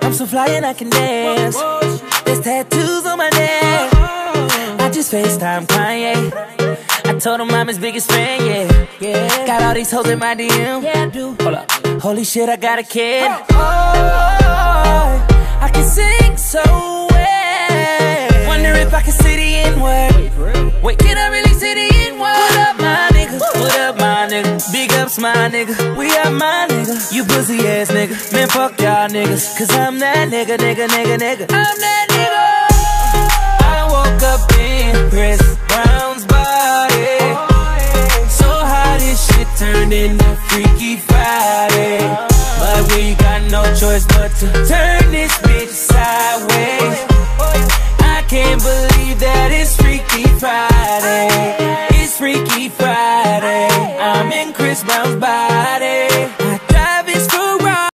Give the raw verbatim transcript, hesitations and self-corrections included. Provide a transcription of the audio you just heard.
I'm so fly and I can dance. There's tattoos on my neck. I just FaceTime Kanye. I told him I'm his biggest fan, yeah, yeah. Got all these hoes in my D M. Yeah, I do. Hold up. Holy shit, I got a kid. Oh, I can sing so well. Wonder if I can say the N-word. Wait, can I really say the N-word? What up, my nigga? What up, my nigga? Big ups, my nigga. We are my nigga. You pussy ass nigga. Man, fuck y'all niggas. Cause I'm that nigga, nigga, nigga, nigga. I'm that nigga. I woke up in Chris Brown's body. So how this shit turned into Freaky Friday. But we got no choice but to turn this bitch sideways. I can't believe that it's Freaky Friday. It's Freaky Friday. I'm in Chris Brown's body.